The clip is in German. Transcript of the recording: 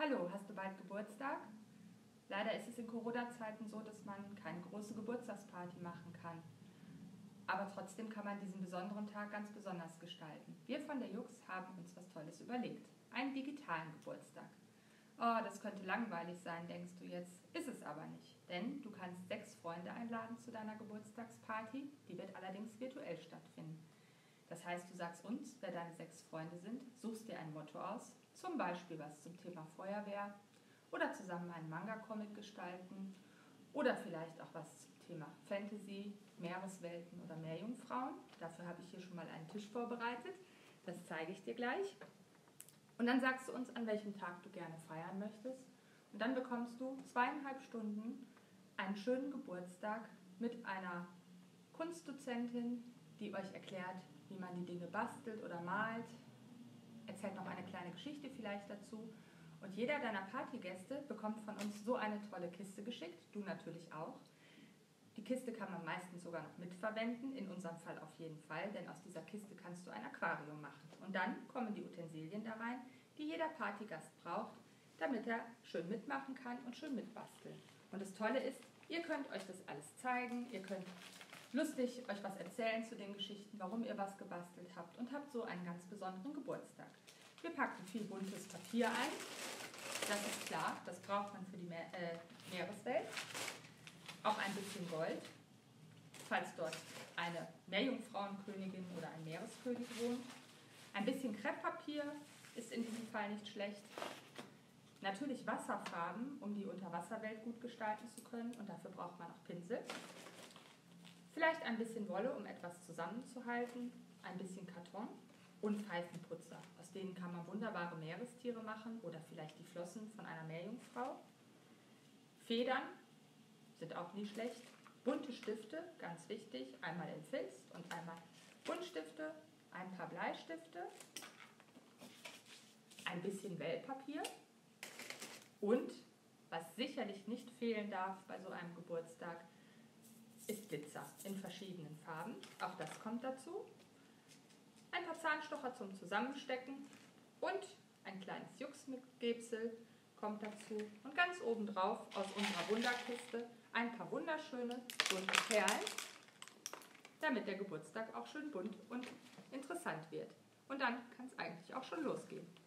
Hallo, hast du bald Geburtstag? Leider ist es in Corona-Zeiten so, dass man keine große Geburtstagsparty machen kann. Aber trotzdem kann man diesen besonderen Tag ganz besonders gestalten. Wir von der Jux haben uns was Tolles überlegt. Einen digitalen Geburtstag. Oh, das könnte langweilig sein, denkst du jetzt. Ist es aber nicht. Denn du kannst 6 Freunde einladen zu deiner Geburtstagsparty. Die wird allerdings virtuell stattfinden. Das heißt, du sagst uns, wer deine 6 Freunde sind, suchst dir ein Motto aus, zum Beispiel was zum Thema Feuerwehr oder zusammen einen Manga-Comic gestalten oder vielleicht auch was zum Thema Fantasy, Meereswelten oder Meerjungfrauen. Dafür habe ich hier schon mal einen Tisch vorbereitet, das zeige ich dir gleich. Und dann sagst du uns, an welchem Tag du gerne feiern möchtest und dann bekommst du 2,5 Stunden einen schönen Geburtstag mit einer Kunstdozentin, die euch erklärt, wie man die Dinge bastelt oder malt, erzählt noch eine kleine Geschichte vielleicht dazu. Und jeder deiner Partygäste bekommt von uns so eine tolle Kiste geschickt, du natürlich auch. Die Kiste kann man meistens sogar noch mitverwenden, in unserem Fall auf jeden Fall, denn aus dieser Kiste kannst du ein Aquarium machen. Und dann kommen die Utensilien da rein, die jeder Partygast braucht, damit er schön mitmachen kann und schön mitbasteln. Und das Tolle ist, ihr könnt euch das alles zeigen, ihr könnt lustig euch was erzählen zu den Geschichten, warum ihr was gebastelt habt und habt so einen ganz besonderen Geburtstag. Wir packen viel buntes Papier ein, das ist klar, das braucht man für die Meereswelt. Auch ein bisschen Gold, falls dort eine Meerjungfrauenkönigin oder ein Meereskönig wohnt. Ein bisschen Krepppapier ist in diesem Fall nicht schlecht. Natürlich Wasserfarben, um die Unterwasserwelt gut gestalten zu können, und dafür braucht man auch Pinsel. Vielleicht ein bisschen Wolle, um etwas zusammenzuhalten, ein bisschen Karton und Pfeifenputzer. Aus denen kann man wunderbare Meerestiere machen oder vielleicht die Flossen von einer Meerjungfrau. Federn sind auch nie schlecht. Bunte Stifte, ganz wichtig, einmal in Filz und einmal Buntstifte, ein paar Bleistifte, ein bisschen Wellpapier und, was sicherlich nicht fehlen darf bei so einem Geburtstag, ist Glitzer in verschiedenen Farben. Auch das kommt dazu. Ein paar Zahnstocher zum Zusammenstecken und ein kleines Juxgebsel kommt dazu. Und ganz obendrauf aus unserer Wunderkiste ein paar wunderschöne bunte Perlen, damit der Geburtstag auch schön bunt und interessant wird. Und dann kann es eigentlich auch schon losgehen.